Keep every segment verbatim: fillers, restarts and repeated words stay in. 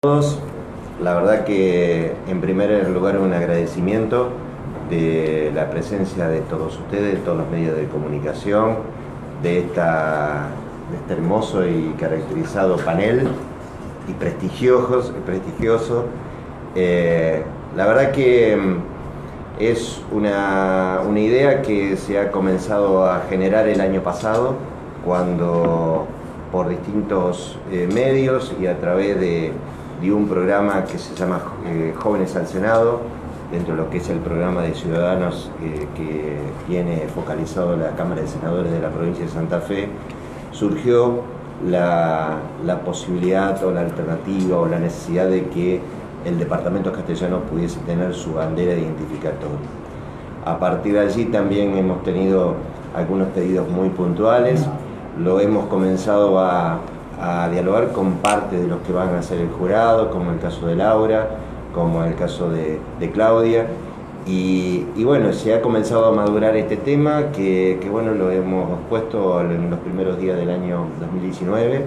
Todos, la verdad que en primer lugar un agradecimiento de la presencia de todos ustedes, de todos los medios de comunicación, de, esta, de este hermoso y caracterizado panel y prestigioso. prestigioso. Eh, la verdad que es una, una idea que se ha comenzado a generar el año pasado, cuando por distintos eh, medios y a través de de un programa que se llama eh, Jóvenes al Senado, dentro de lo que es el programa de ciudadanos eh, que tiene focalizado la Cámara de Senadores de la provincia de Santa Fe, surgió la, la posibilidad o la alternativa o la necesidad de que el departamento castellano pudiese tener su bandera identificatoria. A partir de allí también hemos tenido algunos pedidos muy puntuales, lo hemos comenzado a a dialogar con parte de los que van a ser el jurado, como el caso de Laura, como el caso de, de Claudia, y, y bueno, se ha comenzado a madurar este tema que, que bueno, lo hemos puesto en los primeros días del año dos mil diecinueve,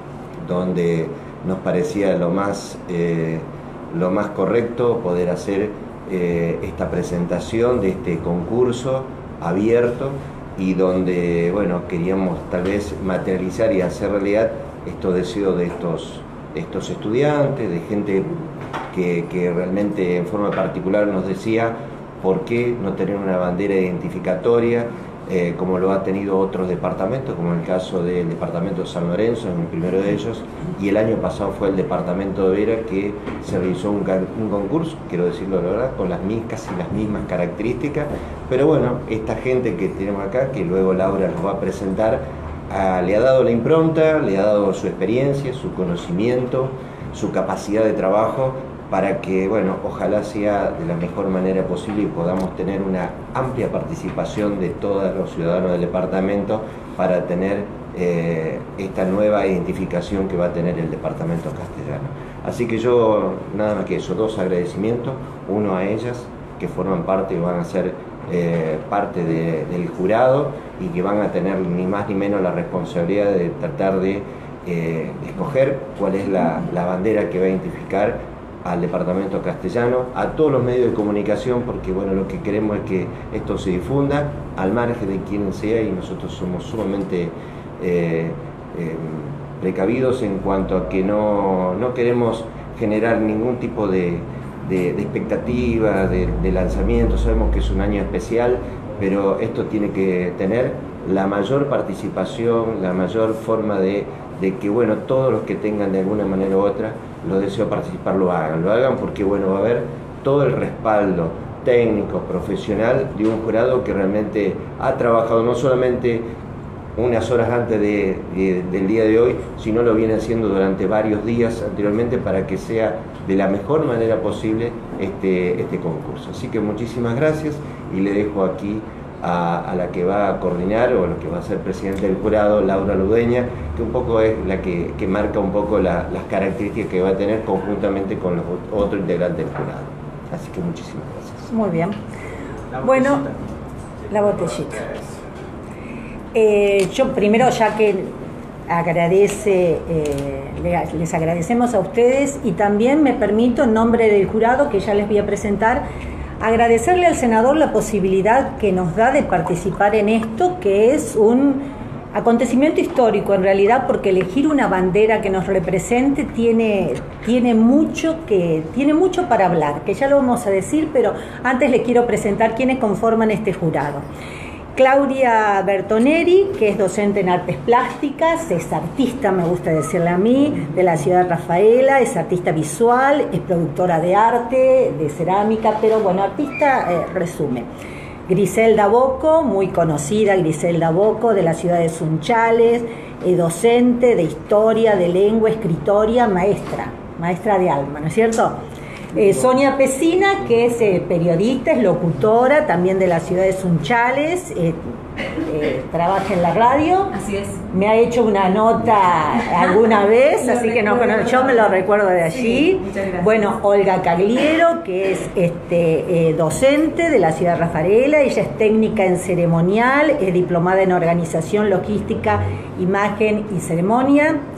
donde nos parecía lo más, eh, lo más correcto poder hacer eh, esta presentación de este concurso abierto, y donde, bueno, queríamos tal vez materializar y hacer realidad estos deseos de estos, estos estudiantes, de gente que, que realmente en forma particular nos decía por qué no tener una bandera identificatoria, eh, como lo ha tenido otros departamentos, como el caso del departamento de San Lorenzo, en el primero de ellos, y el año pasado fue el departamento de Vera, que se realizó un, un concurso, quiero decirlo la verdad, con las casi las mismas características, pero bueno, esta gente que tenemos acá, que luego Laura nos va a presentar, Ah, le ha dado la impronta, le ha dado su experiencia, su conocimiento, su capacidad de trabajo, para que, bueno, ojalá sea de la mejor manera posible y podamos tener una amplia participación de todos los ciudadanos del departamento para tener eh, esta nueva identificación que va a tener el departamento castellano. Así que yo, nada más que eso, dos agradecimientos, uno a ellas, que forman parte y van a ser Eh, parte de, del jurado, y que van a tener ni más ni menos la responsabilidad de tratar de eh, escoger cuál es la, la bandera que va a identificar al departamento castellano, a todos los medios de comunicación, porque bueno, lo que queremos es que esto se difunda al margen de quien sea, y nosotros somos sumamente eh, eh, precavidos en cuanto a que no, no queremos generar ningún tipo de De, de expectativa, de, de lanzamiento. Sabemos que es un año especial, pero esto tiene que tener la mayor participación, la mayor forma de, de que, bueno, todos los que tengan de alguna manera u otra los deseo participar lo hagan, lo hagan porque, bueno, va a haber todo el respaldo técnico, profesional de un jurado que realmente ha trabajado no solamente unas horas antes de, de, del día de hoy, sino lo viene haciendo durante varios días anteriormente para que sea de la mejor manera posible este, este concurso. Así que muchísimas gracias, y le dejo aquí a, a la que va a coordinar, o la que va a ser presidente del jurado, Laura Ludeña, que un poco es la que, que marca un poco la, las características que va a tener conjuntamente con los otros integrantes del jurado. Así que muchísimas gracias. Muy bien. Bueno, la botellita. Eh, yo primero, ya que agradece, eh, les agradecemos a ustedes, y también me permito, en nombre del jurado que ya les voy a presentar, agradecerle al senador la posibilidad que nos da de participar en esto, que es un acontecimiento histórico en realidad, porque elegir una bandera que nos represente tiene, tiene, mucho que, tiene mucho para hablar, que ya lo vamos a decir, pero antes les quiero presentar quienes conforman este jurado. Claudia Bertoneri, que es docente en artes plásticas, es artista, me gusta decirle a mí, de la ciudad de Rafaela, es artista visual, es productora de arte, de cerámica, pero bueno, artista eh, resume. Griselda Bocco, muy conocida Griselda Bocco, de la ciudad de Sunchales, eh, docente de historia, de lengua, escritoria, maestra, maestra de alma, ¿no es cierto? Eh, Sonia Pesina, que es eh, periodista, es locutora, también de la ciudad de Sunchales, eh, eh, trabaja en la radio. Así es. Me ha hecho una nota alguna vez, así que no, no, yo me lo recuerdo de allí. Sí, muchas gracias. Bueno, Olga Cagliero, que es este, eh, docente de la ciudad de Rafaela, ella es técnica en ceremonial, es diplomada en organización, logística, imagen y ceremonia.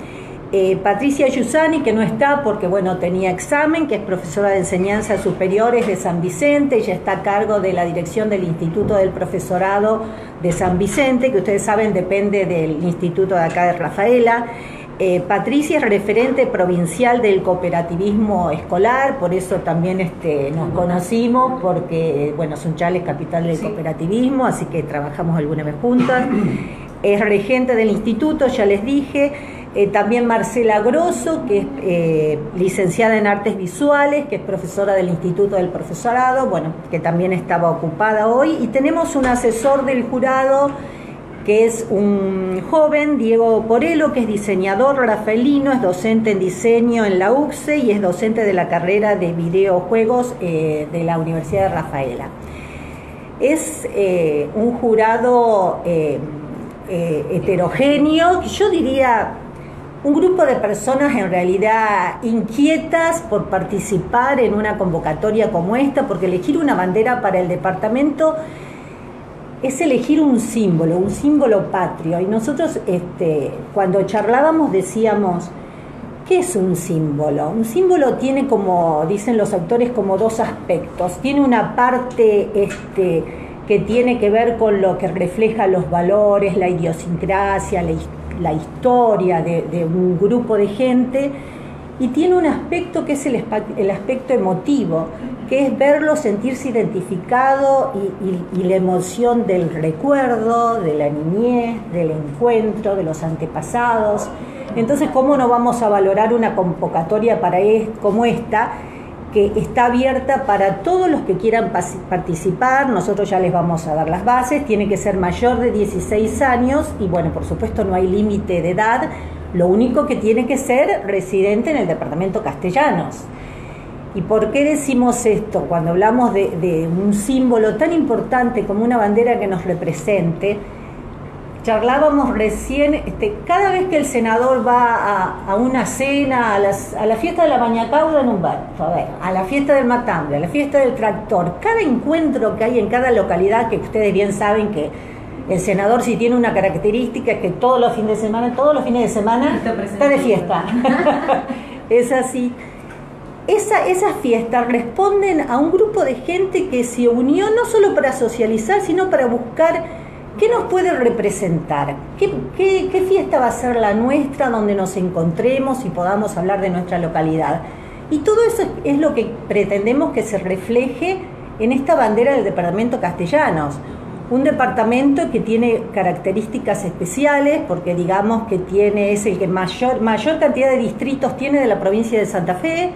Eh, Patricia Yusani, que no está porque bueno, tenía examen, que es profesora de enseñanzas superiores de San Vicente. Ella está a cargo de la dirección del Instituto del Profesorado de San Vicente, que ustedes saben depende del instituto de acá de Rafaela. Eh, Patricia es referente provincial del cooperativismo escolar, por eso también este, nos conocimos, porque bueno, Sunchales es capital del sí. cooperativismo, así que trabajamos alguna vez juntas. Es regente del instituto, ya les dije. Eh, también Marcela Grosso, que es eh, licenciada en Artes Visuales, que es profesora del Instituto del Profesorado, bueno, que también estaba ocupada hoy. Y tenemos un asesor del jurado, que es un joven, Diego Porello, que es diseñador rafaelino, es docente en diseño en la U C S E y es docente de la carrera de videojuegos eh, de la Universidad de Rafaela. Es eh, un jurado eh, eh, heterogéneo, yo diría un grupo de personas en realidad inquietas por participar en una convocatoria como esta, porque elegir una bandera para el departamento es elegir un símbolo, un símbolo patrio. Y nosotros este, cuando charlábamos decíamos, ¿qué es un símbolo? Un símbolo tiene, como dicen los autores, como dos aspectos. Tiene una parte este, que tiene que ver con lo que refleja los valores, la idiosincrasia, la, la historia de, de un grupo de gente, y tiene un aspecto que es el, el aspecto emotivo, que es verlo, sentirse identificado y, y, y la emoción del recuerdo, de la niñez, del encuentro, de los antepasados. Entonces, ¿cómo no vamos a valorar una convocatoria para es, como esta, que está abierta para todos los que quieran participar? Nosotros ya les vamos a dar las bases, tiene que ser mayor de dieciséis años y bueno, por supuesto no hay límite de edad, lo único que tiene que ser residente en el departamento Castellanos. ¿Y por qué decimos esto? Cuando hablamos de, de un símbolo tan importante como una bandera que nos represente, charlábamos recién, este, cada vez que el senador va a, a una cena, a, las, a la fiesta de la Bañacauda en un bar, a, ver, a la fiesta del matambre, a la fiesta del tractor, cada encuentro que hay en cada localidad, que ustedes bien saben que el senador, si tiene una característica, es que todos los fines de semana, todos los fines de semana está de fiesta. Es así. Esa, esas fiestas responden a un grupo de gente que se unió no solo para socializar, sino para buscar qué nos puede representar, qué, qué, qué fiesta va a ser la nuestra, donde nos encontremos y podamos hablar de nuestra localidad. Y todo eso es, es lo que pretendemos que se refleje en esta bandera del departamento Castellanos. Un departamento que tiene características especiales, porque digamos que tiene, es el que mayor, mayor cantidad de distritos tiene de la provincia de Santa Fe.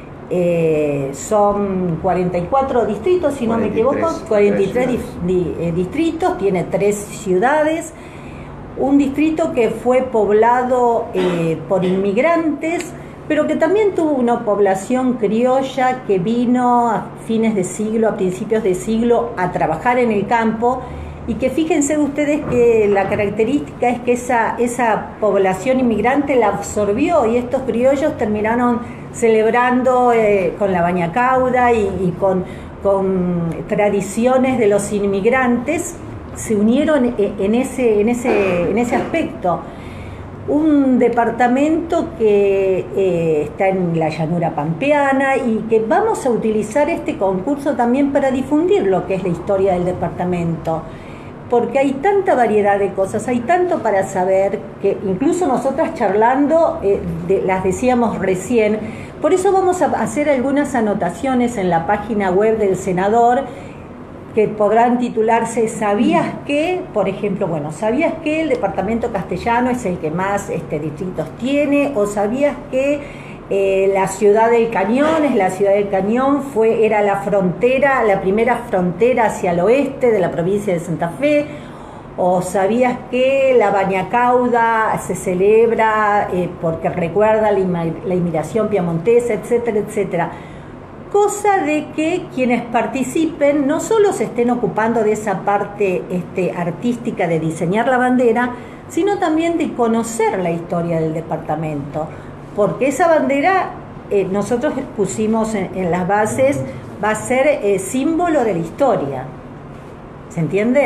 Eh, son cuarenta y cuatro distritos, si no me equivoco, cuarenta y tres di, di, eh, distritos, tiene tres ciudades, un distrito que fue poblado eh, por inmigrantes, pero que también tuvo una población criolla que vino a fines de siglo, a principios de siglo, a trabajar en el campo, y que fíjense ustedes que la característica es que esa, esa población inmigrante la absorbió, y estos criollos terminaron celebrando eh, con la Bañacauda y, y con, con tradiciones de los inmigrantes, se unieron en ese, en ese, en ese aspecto. Un departamento que eh, está en la llanura pampeana y que vamos a utilizar este concurso también para difundir lo que es la historia del departamento, porque hay tanta variedad de cosas, hay tanto para saber, que incluso nosotras charlando eh, de, las decíamos recién. Por eso vamos a hacer algunas anotaciones en la página web del senador, que podrán titularse ¿Sabías que? Por ejemplo, bueno, ¿sabías que el departamento castellano es el que más este, distritos tiene? ¿O sabías que eh, la ciudad del Cañón, es la ciudad del Cañón, fue, era la frontera, la primera frontera hacia el oeste de la provincia de Santa Fe? ¿O sabías que la Bañacauda se celebra eh, porque recuerda la, la inmigración piamontesa, etcétera, etcétera? Cosa de que quienes participen no solo se estén ocupando de esa parte este, artística de diseñar la bandera, sino también de conocer la historia del departamento, porque esa bandera eh, nosotros pusimos en, en las bases, va a ser eh, símbolo de la historia, ¿se entiende?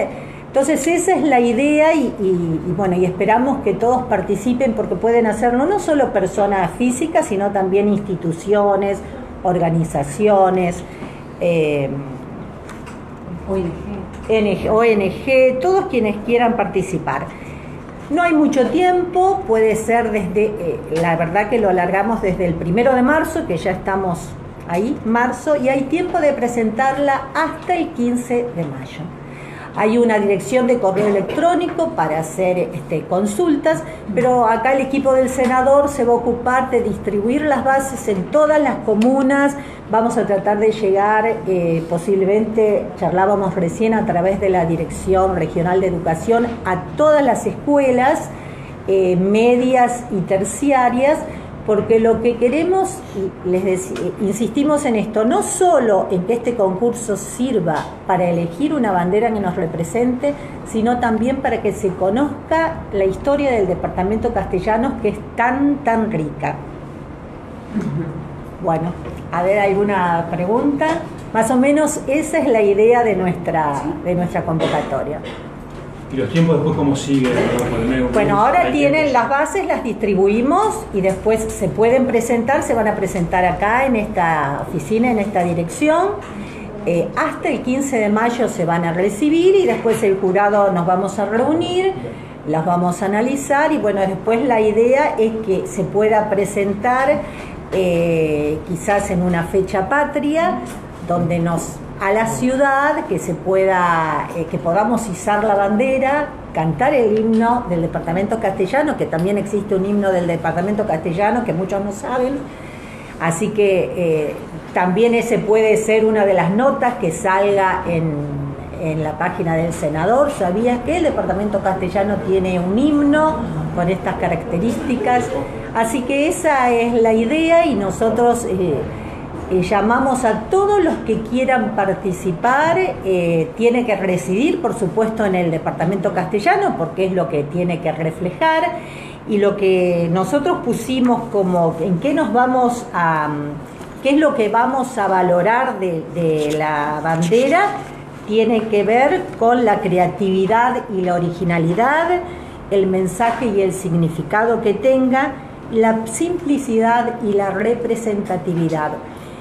Entonces esa es la idea y, y, y bueno, y esperamos que todos participen porque pueden hacerlo no solo personas físicas, sino también instituciones, organizaciones, eh, O N G, O N G, todos quienes quieran participar. No hay mucho tiempo, puede ser desde, eh, la verdad que lo alargamos desde el primero de marzo, que ya estamos ahí, marzo, y hay tiempo de presentarla hasta el quince de mayo. Hay una dirección de correo electrónico para hacer este, consultas, pero acá el equipo del senador se va a ocupar de distribuir las bases en todas las comunas. Vamos a tratar de llegar, eh, posiblemente, charlábamos recién, a través de la Dirección Regional de Educación, a todas las escuelas eh, medias y terciarias, porque lo que queremos, les dec- insistimos en esto, no solo en que este concurso sirva para elegir una bandera que nos represente, sino también para que se conozca la historia del departamento Castellanos, que es tan, tan rica. Bueno, a ver, ¿alguna pregunta? Más o menos esa es la idea de nuestra, de nuestra convocatoria. ¿Y los tiempos después cómo siguen? Bueno, ahora tienen las bases, las distribuimos y después se pueden presentar, se van a presentar acá en esta oficina, en esta dirección. Eh, hasta el quince de mayo se van a recibir y después el jurado nos vamos a reunir, las vamos a analizar y bueno, después la idea es que se pueda presentar eh, quizás en una fecha patria donde nos... a la ciudad, que se pueda, eh, que podamos izar la bandera, cantar el himno del departamento castellano, que también existe un himno del departamento castellano que muchos no saben, así que eh, también ese puede ser una de las notas que salga en, en la página del senador. ¿Sabías que el departamento castellano tiene un himno con estas características? Así que esa es la idea y nosotros... Eh, Eh, llamamos a todos los que quieran participar, eh, tiene que residir por supuesto en el departamento castellano porque es lo que tiene que reflejar y lo que nosotros pusimos como en qué nos vamos a, qué es lo que vamos a valorar de, de la bandera, tiene que ver con la creatividad y la originalidad, el mensaje y el significado que tenga, la simplicidad y la representatividad.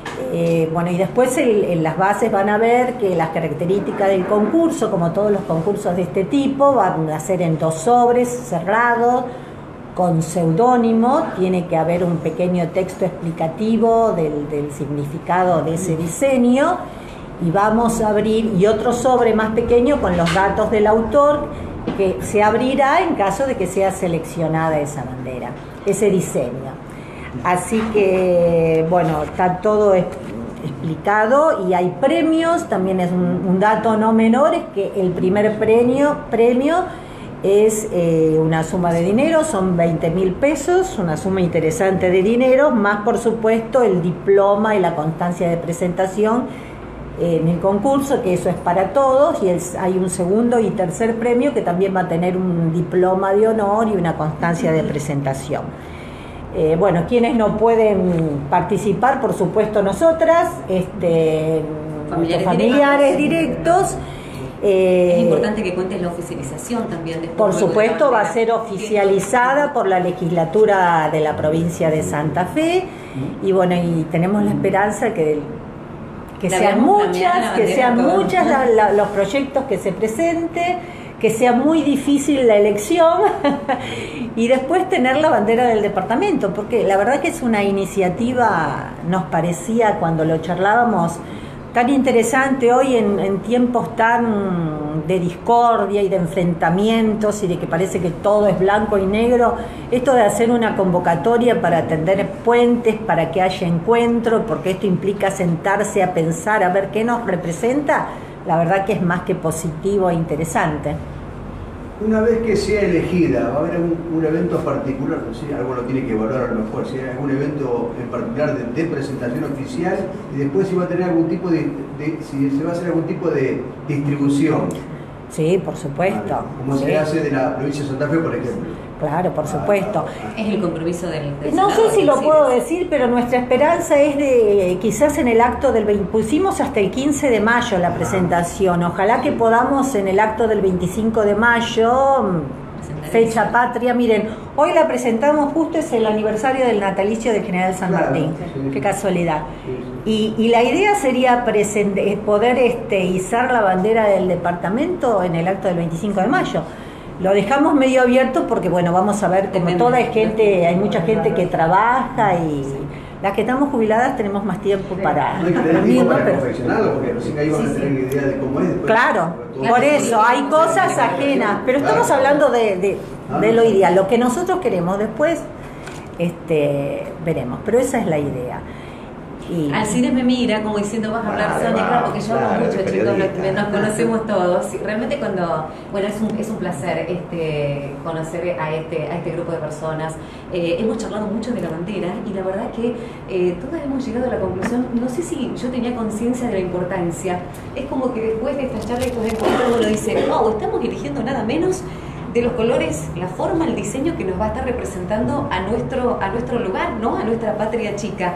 Eh, bueno, y después el, en las bases van a ver que las características del concurso, como todos los concursos de este tipo, van a ser en dos sobres cerrados, con seudónimo, tiene que haber un pequeño texto explicativo del, del significado de ese diseño, y vamos a abrir, y otro sobre más pequeño con los datos del autor, que se abrirá en caso de que sea seleccionada esa bandera, ese diseño. Así que, bueno, está todo explicado y hay premios, también es un, un dato no menor, es que el primer premio, premio es eh, una suma de dinero, son veinte mil pesos, una suma interesante de dinero, más por supuesto el diploma y la constancia de presentación en el concurso, que eso es para todos, y el, hay un segundo y tercer premio que también va a tener un diploma de honor y una constancia de presentación. Eh, bueno, quienes no pueden participar, por supuesto nosotras, este, familiares, familiares directos. Eh, es importante que cuentes la oficialización también. Por supuesto, va a ser oficializada por la legislatura de la provincia de Santa Fe, y bueno, y tenemos la esperanza que, que sean muchas, que sean muchas la, la, los proyectos que se presenten, que sea muy difícil la elección y después tener la bandera del departamento, porque la verdad que es una iniciativa, nos parecía cuando lo charlábamos, tan interesante hoy en, en tiempos tan de discordia y de enfrentamientos y de que parece que todo es blanco y negro, esto de hacer una convocatoria para tender puentes, para que haya encuentro, porque esto implica sentarse a pensar, a ver qué nos representa, la verdad que es más que positivo e interesante. Una vez que sea elegida, ¿va a haber un, un evento particular? No sé, algo lo tiene que evaluar a lo mejor, si hay algún evento en particular de, de presentación oficial, y después si va a tener algún tipo de, de si se va a hacer algún tipo de distribución. Sí, por supuesto. Como sí. se hace de la provincia de Santa Fe, por ejemplo. claro, por supuesto. Es el compromiso del, del No senador, sé si lo sí. puedo decir, pero nuestra esperanza es de quizás en el acto del veinte, pusimos hasta el quince de mayo la presentación, ojalá que podamos en el acto del veinticinco de mayo, fecha patria, miren, hoy la presentamos justo, es el aniversario del natalicio del General San Claro, Martín, sí, sí. qué casualidad. Sí, Y, y la idea sería presente, poder este, izar la bandera del departamento en el acto del veinticinco de mayo. Lo dejamos medio abierto porque, bueno, vamos a ver, como toda hay gente, hay mucha gente que trabaja y las que estamos jubiladas tenemos más tiempo para No hay que tener tiempo reunirnos, para pero... confeccionarlo, porque recién ahí van a tener idea de cómo es. Después, Claro, todo- por eso, hay cosas Claro. ajenas, pero estamos Claro. hablando de, de, de lo ideal, lo que nosotros queremos, después este, veremos, pero esa es la idea. Y, Alcides me mira como diciendo, vas a hablar, Vale, Sonia, va, claro, porque yo hablo claro, mucho, de chicos, periodista. nos conocemos todos. Y realmente cuando, bueno, es un, es un placer este, conocer a este, a este grupo de personas. Eh, hemos charlado mucho de la bandera y la verdad que eh, todas hemos llegado a la conclusión, no sé si yo tenía conciencia de la importancia. Es como que después de esta charla, estos encuentros, uno dice, wow, estamos eligiendo nada menos de los colores, la forma, el diseño que nos va a estar representando a nuestro, a nuestro lugar, ¿no? A nuestra patria chica.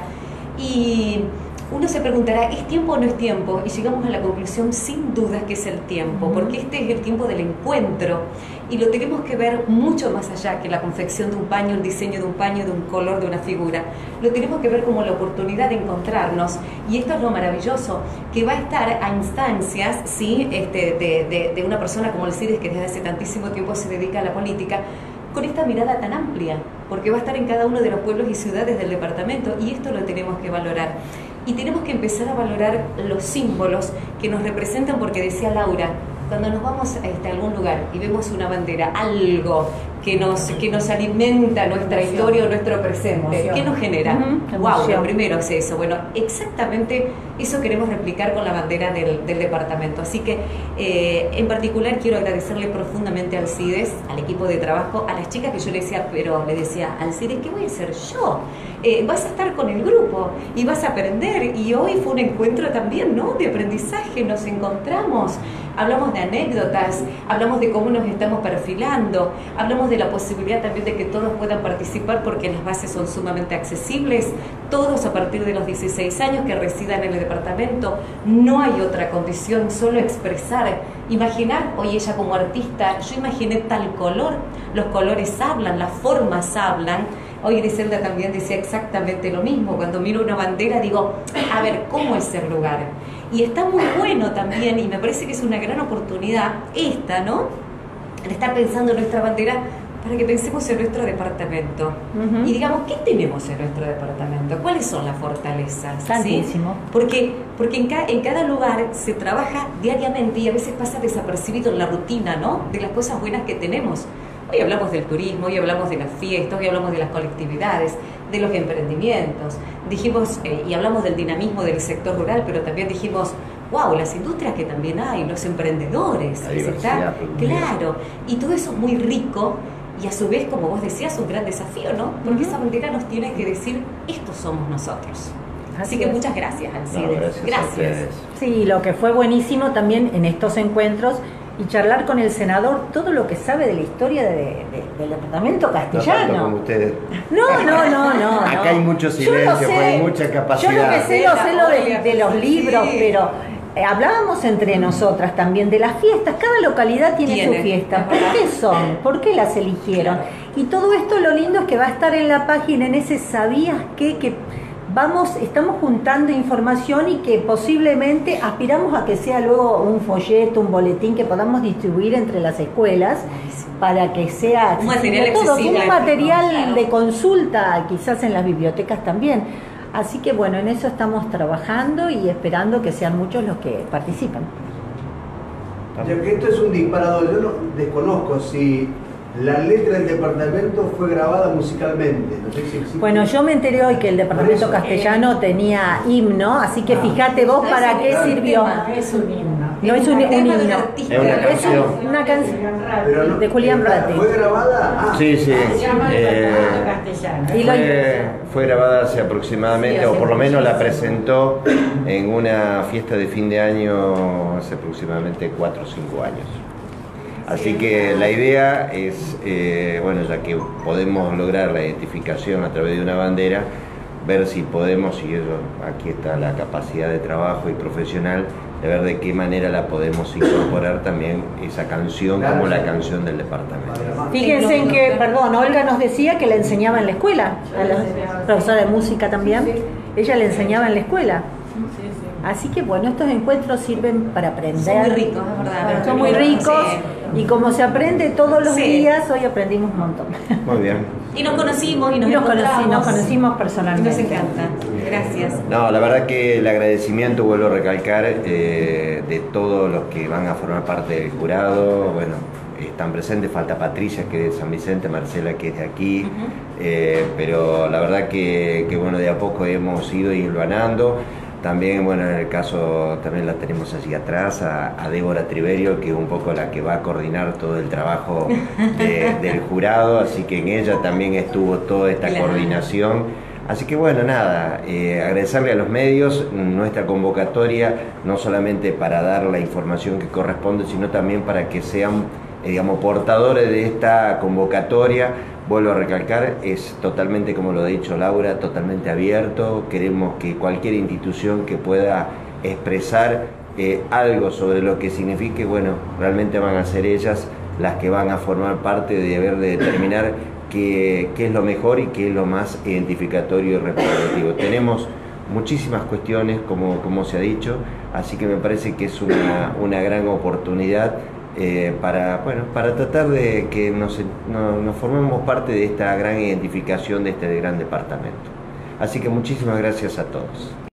Y uno se preguntará, ¿es tiempo o no es tiempo? Y llegamos a la conclusión, sin duda, que es el tiempo, porque este es el tiempo del encuentro y lo tenemos que ver mucho más allá que la confección de un paño, el diseño de un paño, de un color, de una figura. Lo tenemos que ver como la oportunidad de encontrarnos, y esto es lo maravilloso, que va a estar a instancias, ¿sí? este, de, de, de una persona como Alcides, que desde hace tantísimo tiempo se dedica a la política, con esta mirada tan amplia, porque va a estar en cada uno de los pueblos y ciudades del departamento, y esto lo tenemos que valorar. Y tenemos que empezar a valorar los símbolos que nos representan, porque decía Laura, cuando nos vamos a, este, a algún lugar y vemos una bandera, algo que nos, que nos alimenta nuestra emoción, historia o nuestro presente, emoción. ¿Qué nos genera? Uh-huh. Wow, lo primero es eso. Bueno, exactamente eso queremos replicar con la bandera del, del departamento. Así que, eh, en particular, quiero agradecerle profundamente a Alcides, al equipo de trabajo, a las chicas que yo le decía, pero le decía, Alcides, ¿qué voy a hacer yo? Eh, vas a estar con el grupo y vas a aprender, y hoy fue un encuentro también, ¿no?, de aprendizaje, nos encontramos, hablamos de anécdotas, hablamos de cómo nos estamos perfilando, hablamos de la posibilidad también de que todos puedan participar porque las bases son sumamente accesibles, todos a partir de los dieciséis años que residan en el departamento, no hay otra condición, solo expresar, imaginar, oye, ella como artista, yo imaginé tal color, los colores hablan, las formas hablan. Hoy Griselda también decía exactamente lo mismo. Cuando miro una bandera digo, a ver, ¿cómo es el lugar? Y está muy bueno también, y me parece que es una gran oportunidad esta, ¿no?, de estar pensando en nuestra bandera para que pensemos en nuestro departamento. Uh-huh. Y digamos, ¿qué tenemos en nuestro departamento? ¿Cuáles son las fortalezas? Tantísimo. ¿Sí? Porque, porque en, ca en cada lugar se trabaja diariamente y a veces pasa desapercibido en la rutina, ¿no?, de las cosas buenas que tenemos. Hoy hablamos del turismo, hoy hablamos de las fiestas, hoy hablamos de las colectividades, de los emprendimientos. Dijimos, eh, y hablamos del dinamismo del sector rural, pero también dijimos, wow, las industrias que también hay, los emprendedores. La diversidad productiva. Claro, y todo eso es muy rico y a su vez, como vos decías, un gran desafío, ¿no? Porque uh-huh. esa bandera nos tiene que decir, estos somos nosotros. Así que muchas gracias, Alcides. No, gracias. gracias. Sí, lo que fue buenísimo también en estos encuentros y charlar con el senador todo lo que sabe de la historia de, de, del departamento castellano. No como ustedes. No, no, no, no. Acá no. hay mucho silencio, pero hay mucha capacidad. Yo lo que sé, lo sé lo de, de los libros, sí. pero eh, hablábamos entre nosotras también de las fiestas. Cada localidad tiene, tiene. su fiesta. ¿Por qué son? ¿Por qué las eligieron? Y todo esto lo lindo es que va a estar en la página, en ese ¿sabías qué? Que vamos, estamos juntando información y que posiblemente aspiramos a que sea luego un folleto, un boletín que podamos distribuir entre las escuelas para que sea un material, todo, un material claro. de consulta, quizás en las bibliotecas también. Así que bueno, en eso estamos trabajando y esperando que sean muchos los que participan. Ya que esto es un disparador, yo no desconozco si la letra del departamento fue grabada musicalmente. No sé si existe. Bueno, yo me enteré hoy que el departamento castellano tenía himno, así que fíjate vos para qué sirvió. Es un himno. No es un, un himno. Es una canción. Es una canción no, de Julián Prati. ¿Fue grabada? Ah. Sí, sí. Eh, fue, fue grabada hace aproximadamente, sí, hace o por lo menos la presentó en una fiesta de fin de año hace aproximadamente cuatro o cinco años. Así que la idea es, eh, bueno, ya que podemos lograr la identificación a través de una bandera, ver si podemos, y eso, aquí está la capacidad de trabajo y profesional, de ver de qué manera la podemos incorporar también esa canción Claro, como sí. la canción del departamento. Fíjense en que, perdón, Olga nos decía que la enseñaba en la escuela, a la profesora de música también, ella le enseñaba en la escuela. Así que bueno, estos encuentros sirven para aprender. Son muy ricos, es verdad. Son muy ricos y como se aprende todos los Sí. días, hoy aprendimos un montón. Muy bien. Y nos conocimos y nos, Y nos, conocí- encontramos. nos conocimos personalmente. Nos encanta. Gracias. No, la verdad que el agradecimiento, vuelvo a recalcar, eh, de todos los que van a formar parte del jurado. Bueno, están presentes, falta Patricia, que es de San Vicente, Marcela, que es de aquí, Ujú. eh, pero la verdad que, que, bueno, de a poco hemos ido hilvanando. También, bueno, en el caso, también la tenemos allí atrás, a, a Débora Triverio, que es un poco la que va a coordinar todo el trabajo de- del jurado, así que en ella también estuvo toda esta Claro. coordinación. Así que bueno, nada, eh, agradecerle a los medios nuestra convocatoria, no solamente para dar la información que corresponde, sino también para que sean, eh, digamos, portadores de esta convocatoria. Vuelvo a recalcar, es totalmente, como lo ha dicho Laura, totalmente abierto. Queremos que cualquier institución que pueda expresar eh, algo sobre lo que signifique, bueno, realmente van a ser ellas las que van a formar parte de haber de determinar qué, qué es lo mejor y qué es lo más identificatorio y representativo. Tenemos muchísimas cuestiones, como, como se ha dicho, así que me parece que es una, una gran oportunidad eh, para, bueno, para tratar de que nos, no, nos formemos parte de esta gran identificación de este gran departamento. Así que muchísimas gracias a todos.